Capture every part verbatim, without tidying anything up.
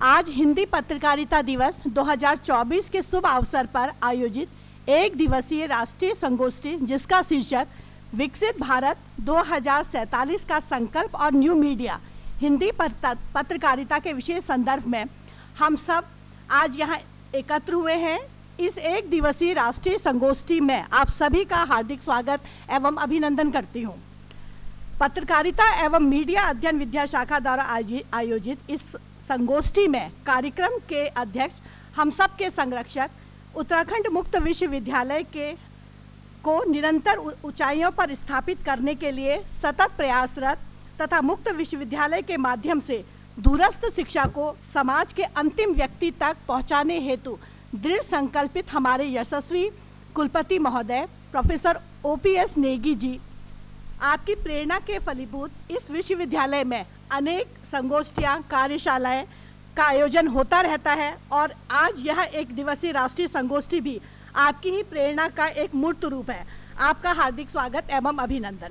आज हिंदी पत्रकारिता दिवस दो हज़ार चौबीस के शुभ अवसर पर आयोजित एक दिवसीय राष्ट्रीय संगोष्ठी, जिसका शीर्षक विकसित भारत दो हज़ार सैंतालीस का संकल्प और न्यू मीडिया हिंदी पत्रकारिता के विशेष संदर्भ में हम सब आज यहाँ एकत्र हुए हैं। इस एक दिवसीय राष्ट्रीय संगोष्ठी में आप सभी का हार्दिक स्वागत एवं अभिनंदन करती हूँ। पत्रकारिता एवं मीडिया अध्ययन विद्या शाखा द्वारा आयोजित इस संगोष्ठी में कार्यक्रम के अध्यक्ष, हम सब के संरक्षक उत्तराखंड मुक्त विश्वविद्यालय के को निरंतर ऊंचाइयों पर स्थापित करने के लिए सतत प्रयासरत तथा मुक्त विश्वविद्यालय के माध्यम से दूरस्थ शिक्षा को समाज के अंतिम व्यक्ति तक पहुंचाने हेतु दृढ़ संकल्पित हमारे यशस्वी कुलपति महोदय professor O P S Negi ji, आपकी प्रेरणा के फलीभूत इस विश्वविद्यालय में अनेक संगोष्ठियां, कार्यशालाएं का आयोजन होता रहता है और आज यह एक दिवसीय राष्ट्रीय संगोष्ठी भी आपकी ही प्रेरणा का एक मूर्त रूप है। आपका हार्दिक स्वागत एवं अभिनंदन।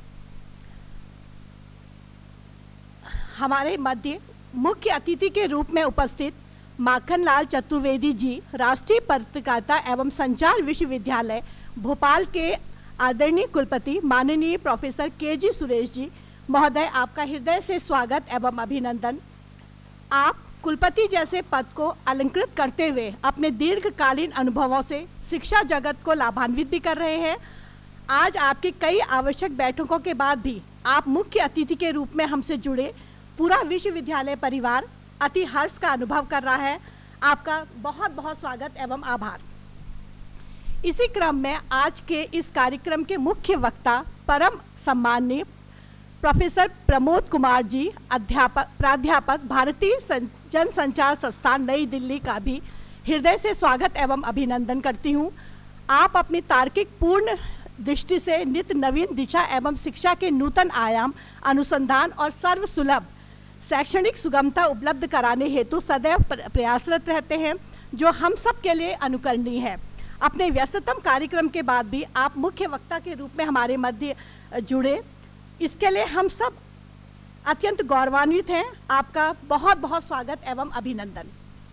हमारे मध्य मुख्य अतिथि के रूप में उपस्थित माखनलाल चतुर्वेदी जी, राष्ट्रीय पत्रकारिता एवं संचार विश्वविद्यालय भोपाल के आदरणीय कुलपति माननीय प्रोफेसर के जी सुरेश जी महोदय, आपका हृदय से स्वागत एवं अभिनंदन। आप कुलपति जैसे पद को अलंकृत करते हुए अपने दीर्घकालीन अनुभवों से शिक्षा जगत को लाभान्वित भी कर रहे हैं। आज आपकी कई आवश्यक बैठकों के बाद भी आप मुख्य अतिथि के रूप में हमसे जुड़े पूरा विश्वविद्यालय परिवार अति हर्ष का अनुभव कर रहा है। आपका बहुत बहुत स्वागत एवं आभार। इसी क्रम में आज के इस कार्यक्रम के मुख्य वक्ता परम सम्माननीय प्रोफेसर प्रमोद कुमार जी, अध्यापक प्राध्यापक भारतीय जनसंचार संस्थान नई दिल्ली का भी हृदय से स्वागत एवं अभिनंदन करती हूँ। आप अपनी तार्किक पूर्ण दृष्टि से नित्य नवीन दिशा एवं शिक्षा के नूतन आयाम, अनुसंधान और सर्वसुलभ शैक्षणिक सुगमता उपलब्ध कराने हेतु सदैव प्रयासरत रहते हैं, जो हम सब के लिए अनुकरणीय है। अपने व्यस्ततम कार्यक्रम के बाद भी आप मुख्य वक्ता के रूप में हमारे मध्य जुड़े, इसके लिए हम सब अत्यंत गौरवान्वित हैं। आपका बहुत बहुत स्वागत एवं अभिनंदन।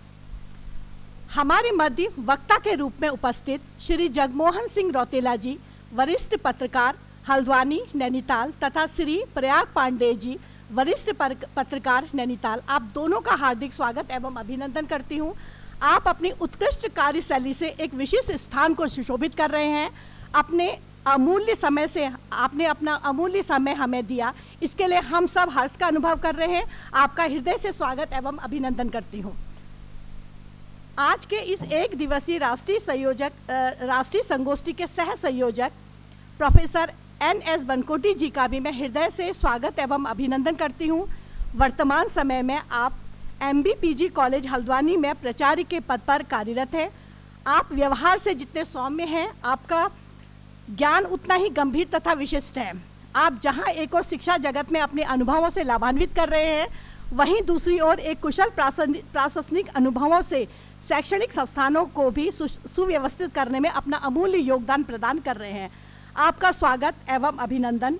हमारे मध्य वक्ता के रूप में उपस्थित श्री जगमोहन सिंह रौतेला जी, वरिष्ठ पत्रकार हल्द्वानी नैनीताल, तथा श्री प्रयाग पांडे जी, वरिष्ठ पत्रकार नैनीताल, आप दोनों का हार्दिक स्वागत एवं अभिनंदन करती हूँ। आप अपनी उत्कृष्ट कार्यशैली से एक विशिष्ट स्थान को सुशोभित कर रहे हैं। अपने अमूल्य समय से आपने अपना अमूल्य समय हमें दिया, इसके लिए हम सब हर्ष का अनुभव कर रहे हैं। आपका हृदय से स्वागत एवं अभिनंदन करती हूँ। आज के इस एक दिवसीय राष्ट्रीय संयोजक राष्ट्रीय संगोष्ठी के सह संयोजक professor N S Bankoti ji का भी मैं हृदय से स्वागत एवं अभिनंदन करती हूँ। वर्तमान समय में आप M B P G college Haldwani में प्राचार्य के पद पर कार्यरत हैं। आप व्यवहार से जितने सौम्य हैं, आपका ज्ञान उतना ही गंभीर तथा विशिष्ट है। आप जहां एक और शिक्षा जगत में अपने अनुभवों से लाभान्वित कर रहे हैं, वहीं दूसरी ओर एक कुशल प्रशासनिक अनुभवों से शैक्षणिक संस्थानों को भी सुव्यवस्थित करने में अपना अमूल्य योगदान प्रदान कर रहे हैं। आपका स्वागत एवं अभिनंदन।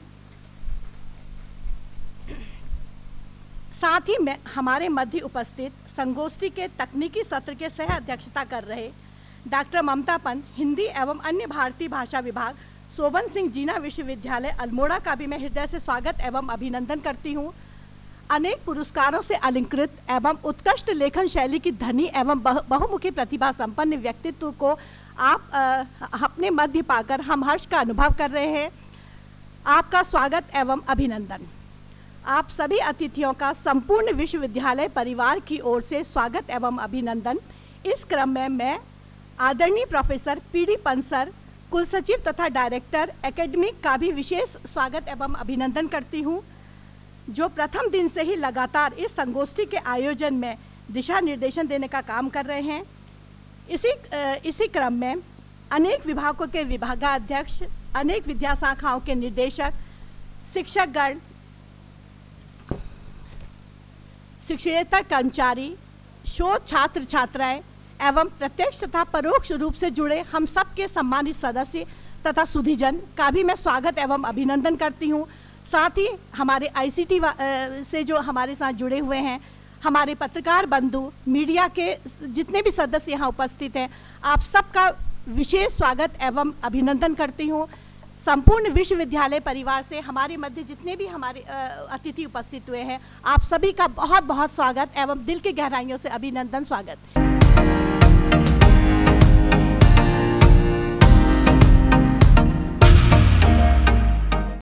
साथ ही में हमारे मध्य उपस्थित संगोष्ठी के तकनीकी सत्र के सह अध्यक्षता कर रहे डॉक्टर ममता पंत, हिंदी एवं अन्य भारतीय भाषा विभाग, शोभन सिंह जीना विश्वविद्यालय अल्मोड़ा का भी मैं हृदय से स्वागत एवं अभिनंदन करती हूँ। अनेक पुरस्कारों से अलंकृत एवं उत्कृष्ट लेखन शैली की धनी एवं बहुमुखी प्रतिभा संपन्न व्यक्तित्व को आप आ, अपने मध्य पाकर हम हर्ष का अनुभव कर रहे हैं। आपका स्वागत एवं अभिनंदन। आप सभी अतिथियों का संपूर्ण विश्वविद्यालय परिवार की ओर से स्वागत एवं अभिनंदन। इस क्रम में मैं आदरणीय प्रोफेसर पी डी पंसर, कुलसचिव तथा डायरेक्टर एकेडमिक का भी विशेष स्वागत एवं अभिनंदन करती हूँ, जो प्रथम दिन से ही लगातार इस संगोष्ठी के आयोजन में दिशा निर्देशन देने का काम कर रहे हैं। इसी इसी क्रम में अनेक विभागों के विभागाध्यक्ष, अनेक विद्या शाखाओं के निर्देशक, शिक्षकगण, शिक्षेतर कर्मचारी, शोध छात्र छात्राएं एवं प्रत्यक्ष तथा परोक्ष रूप से जुड़े हम सब के सम्मानित सदस्य तथा सुधीजन का भी मैं स्वागत एवं अभिनंदन करती हूँ। साथ ही हमारे आई सी टी से जो हमारे साथ जुड़े हुए हैं, हमारे पत्रकार बंधु, मीडिया के जितने भी सदस्य यहाँ उपस्थित हैं, आप सबका विशेष स्वागत एवं अभिनंदन करती हूँ। संपूर्ण विश्वविद्यालय परिवार से हमारे मध्य जितने भी हमारे अतिथि उपस्थित हुए हैं, आप सभी का बहुत बहुत स्वागत एवं दिल की गहराइयों से अभिनंदन, स्वागत है।